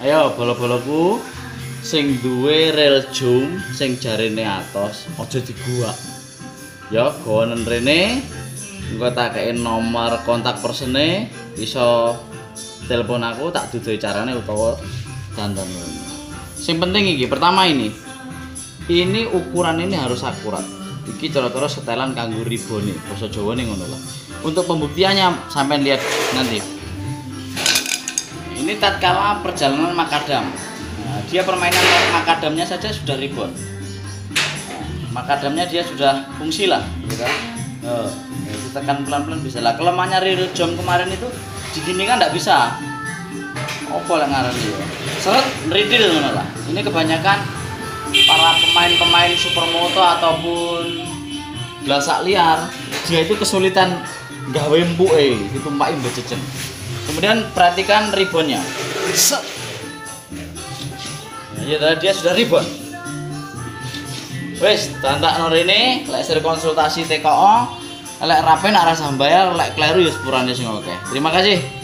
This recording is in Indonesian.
Ayo bolo-boloku sing duwe rel zoom sing jarene atos aja diguak. Ya gowonen rene engko tak kei nomor kontak persene iso telepon aku tak duduhi carane utawa dandan. Sing penting iki pertama ini ukuran ini harus akurat. Iki cara-cara setelan kanggo ribone basa Jawane ngono lah. Untuk pembuktiannya sampai lihat nanti. Ini tatkala perjalanan makadam. Nah, dia permainan makadamnya saja sudah ribon. Makadamnya dia sudah fungsi lah, gitu. Ditekan pelan-pelan bisa lah. Kelemahannya real jam kemarin itu digini kan nggak bisa. Opo yang ngaran dia. Seret meridil ngono lah. Ini kebanyakan para pemain-pemain supermoto ataupun blasak liar, dia itu kesulitan gawe empuke, ditumpaki bececen. Kemudian perhatikan ribonnya. Set. Nah, ya dia sudah ribon. Wes, tantak norene, lek sir konsultasi TKO, lek rapi nak rasa bayar, lek kleru ya sepurane sing oke. Terima kasih.